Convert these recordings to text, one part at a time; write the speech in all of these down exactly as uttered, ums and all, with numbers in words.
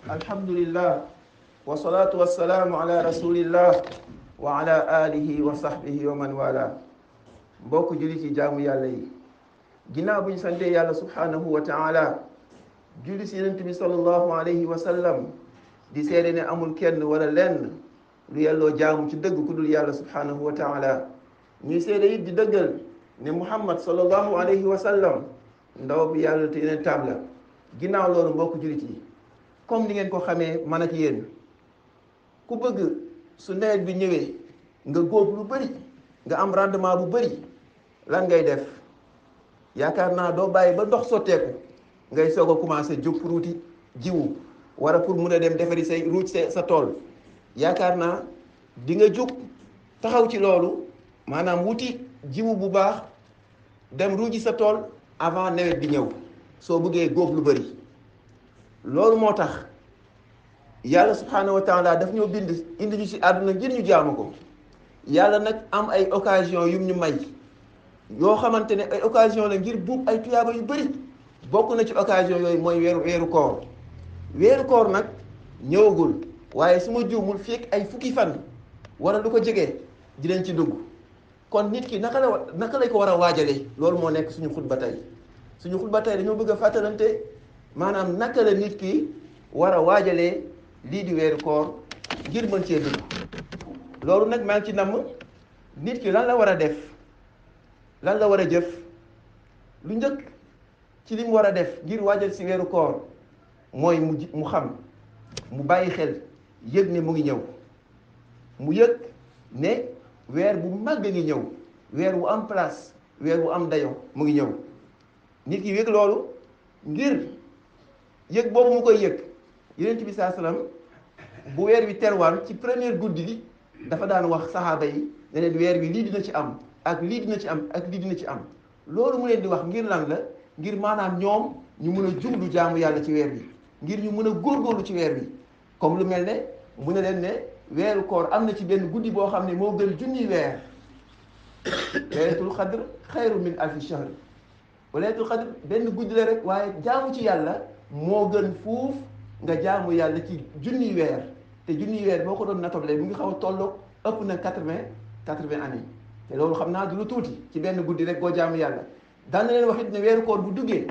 alhamdulillah wa salaatu wa salaamu ala rasulillah wa ala alihi wa sahbihi wa man wala. mbokk jullit yi jaamu yàlla yi, ginnaaw bu ñu santee yàlla subhanahu wa taala, julli si yonent bi sallallahu alayhi wa sallam, di seede ne amul kenn wala lenn lu yelloo jaamu ci dëgg ku dul yàlla subhanahu wa taala. ñuy seede it di dëggal ne muhammad sallallahu alayhi wa sallam ndaw bi yàlla te yeneen taam la. ginnaaw loolu mbokk jullit yi, comme ni ngeen ko xamee man ak yéen, ku bëgg su nawet bi ñëwee nga góob lu bëri, nga am rendement bu bëri, lan ngay def? yaakaar naa doo bàyyi ba ndox sotteeku ngay soog a commencé jóg pour wuti jiwu wala pour mun a dem defari say ruuj sa sa tool. yaakaar naa di nga jóg taxaw ci loolu, maanaam wuti jiwu bu baax, dem ruuji sa tool avant nawet bi ñëw soo bëggee góob lu bëri. loolu moo tax yàlla subhanahu wa taala daf ñoo bind indi ñu ci àdduna ngir ñu jaamu ko. yàlla nag am ay occasion yum ñu may yoo xamante ne ay occasion la ngir buub ay tuyaaba yu bëri. bokk na ci occasion yooyu mooy weeru weeru koor. weeru koor nag ñëwagul, waaye su ma juumul fekk ay fukki fan wala lu ko jege dinañ ci dugg. kon nit ki naka la naka lay ko war a waajalee, loolu moo nekk suñu xutba tey. suñu xutba tey dañoo bëgg a fàttalante maanaam naka la nit ki war a waajalee lii di weeru koor ngir mën cee dugg. loolu nag maa ngi ci namm nit ki lan la war a def, lan la war a jëf. lu njëkk ci li mu war a def ngir waajal si weeru koor mooy mu mu xam, mu bàyyi xel, yëg ne mu ngi ñëw. mu yëg ne weer bu màgg ngi ñëw, weer wu am place, weer wu am dayo mu ngi ñëw. nit ki yëg loolu, ngir yëg boobu mu koy yëg, yonent bi saa salaam bu weer wi terwaan ci première guddi gi dafa daan wax saxaaba yi ne leen weer wi lii dina ci am ak lii dina ci am ak lii dina ci am. loolu mu leen di wax ngir lan la? ngir maanaam ñoom ñu mun a jublu jaamu yàlla ci weer wi, ngir ñu mun a góorgóorlu ci weer wi. comme lu mel ne mu ne leen ne weeru koor am na ci benn guddi boo xam ne moo gën junni weer. laylatul xadr xayru min alfi shahr. laylatul xadr benn guddi la rek, waaye jaamu ci yàlla moo gën fuuf nga jaamu yàlla ci junni weer. te junni weer boo ko doon natable mu ngi xaw a tolloog ëpp na quatre-vingt quatre-vingt années. te loolu xam naa du lu tuuti ci benn guddi rek boo jaamu yàlla. daan na leen wax it ne weeru koor bu duggee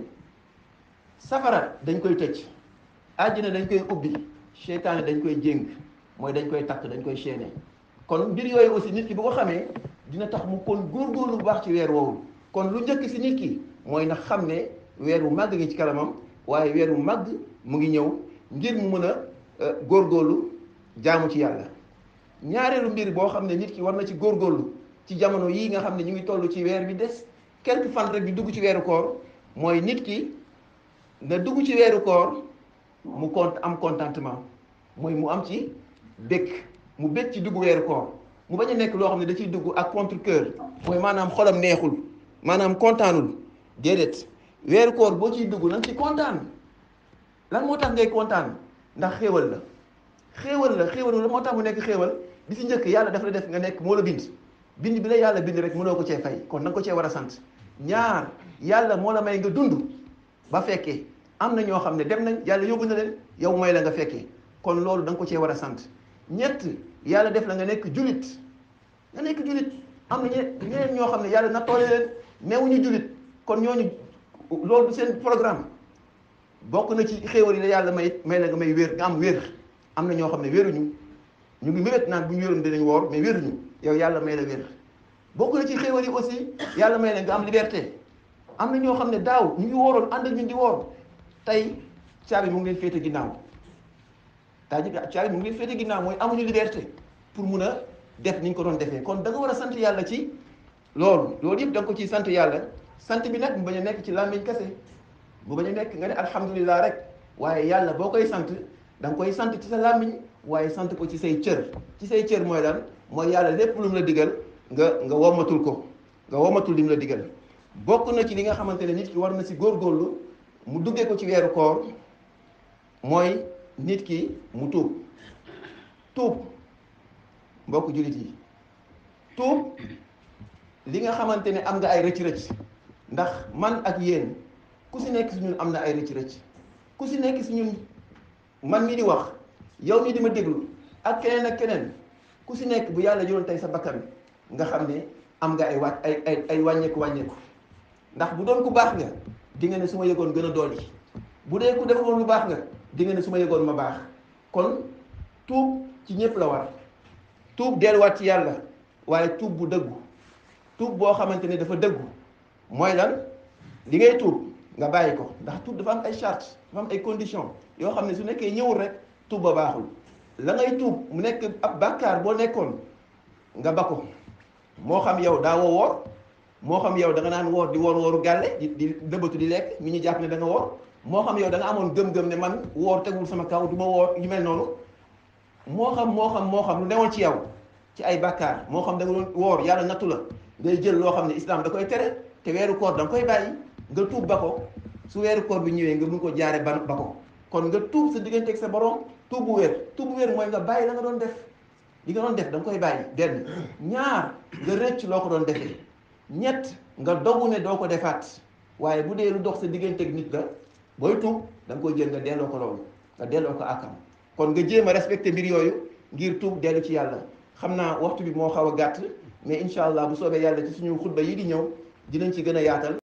safara dañ koy tëj, àjjana dañ koy ubbi, seytaane dañ koy jéng, mooy dañ koy takk, dañ koy chaîner. kon mbir yooyu aussi nit ki bu ko xamee dina tax mu kon góorgóorlu bu baax ci weer woowu. kon lu njëkk si nit ki mooy na xam ne weer wu màgg ngi ci kanamam, waaye weer wu màgg mu ngi ñëw ngir mu mën a góorgóorlu jaamu ci yàlla. ñaareelu mbir boo xam ne nit ki war na ci góorgóorlu ci jamono yii nga xam ne ñu ngi toll ci weer bi des quelques fan rek di dugg ci weeru koor, mooy nit ki na dugg ci weeru koor mu kont am contentement, mooy mu am ci bëgg, mu bëgg ci dugg weeru koor. mu bañ a nekk loo xam ne da ciy dugg ak contre cœur, mooy maanaam xolam neexul, maanaam kontaanul. déedéet, weeru koor boo ciy dugg nanga ci kontaan. lan moo tax ngay kontaan? ndax xéewal la. xéewal la xéewal la moo tax mu nekk xéewal. bi si njëkk yàlla dafa la def nga nekk moo la bind. bind bi la yàlla bind rek mënoo ko cee fay, kon nanga ko cee war a sant. ñaar, yàlla moo la may nga dund ba fekkee. am na ñoo xam ne dem nañ, yàlla yóbbu na leen, yow may la nga fekkee, kon loolu da nga ko cee war a sant. ñett, yàlla def la nga nekk julit. nga nekk julit. am na ñeneen ñoo xam ne yàlla na toole leen neewuñu julit, kon ñooñu loolu du seen programme. bokk na ci xéewal yi la yàlla may may la nga may wér, nga am wér. am na ñoo xam ne wéruñu, ñu ngi mébét naan bu ñu wéroon dinañ woor, mais wéruñu, yow yàlla may la wér. bokk na ci xéewal yi aussi yàlla may la nga am liberté. am na ñoo xam ne daaw ñu ngi wooroon ànd ak ñun di woor, tey caabi mu ngi leen féete ginnaaw. taa ji caabi mu ngi leen féete ginnaaw, mooy amuñu liberté pour mun a def ni ñu ko doon defee. kon da nga war a sant yàlla ci loolu. loolu yëpp da nga ko ciy sant yàlla. sant bi nag mu bañ a nekk ci làmmiñ kese, mu bañ a nekk nga ne alhamdulilah rek, waaye yàlla boo koy sant da nga koy sant ci sa làmmiñ, waaye sant ko ci say cër. ci say cër mooy lan? mooy yàlla lépp lu mu la digal nga nga womatul ko, nga womatul li mu la digal. bokk na ci li nga xamante ne nit ki war na si góorgóorlu mu duggee ko ci weeru koor, mooy nit ki mu tuub. tuub mbokk jullit yi, tuub li nga xamante ne am nga ay rëcc-rëcc. ndax man ak yéen ku si nekk si ñun am na ay rëcc-rëcc, ku si nekk si ñun man mi di wax yow mi di ma déglu ak keneen ak keneen ku si nekk bu yàlla jëloon tey sa bakkan nga xam ne am nga ay wàcc ay ay ay wàññeeku wàññeeku ndax bu doon ku baax nga di nga ne su ma yëgoon gën a dolli bu dee ku defoon lu baax nga di nga ne su ma yëgoon ma baax kon tuub ci ñëpp la war tuub delluwaat ci yàlla waaye tuub bu dëggu tuub boo xamante ne dafa dëggu mooy lan li ngay tuub nga bàyyi ko ndax tuub dafa am ay charte dafa am ay conditions yoo xam ne su nekkee ñëwul rek tuub ba baaxul la ngay tuub mu nekk ab bàkkaar boo nekkoon nga ba ko moo xam yow daa woo woor moo xam yow da nga naan woor di woor wooru gàlle di di dëbbatu di lekk mi ñu jàpp ne da nga woor moo xam yow da nga amoon gëm-gëm ne man woor tegul sama kaw du ma woor yu mel noonu moo xam moo xam moo xam lu newoon ci yow ci ay bàkkaar moo xam da nga doon woor yàlla nattu la ngay jël loo xam ne islam da koy tere te weeru koor da nga koy bàyyi nga tuub ba ko su weeru koor bi ñëwee nga mun ko jaare ba ba ko kon nga tuub sa diggante ak sa borom tuub bu wér tuub bu wér mooy nga bàyyi la nga doon def li nga doon def da nga koy bàyyi benn ñaar nga rëcc loo ko doon defee ñett nga dogu ne doo ko defaat waaye bu dee lu dox sa diggante ak nit la booy tuub da nga koy jël nga delloo ko loolu nga delloo ko akam kon nga jéem a respecté mbir yooyu ngir tuub dellu ci yàlla xam naa waxtu bi moo xaw a gàtt mais incha allah bu soobee yàlla ci suñu xutba yi di ñëw dinañ ci gën a yaatal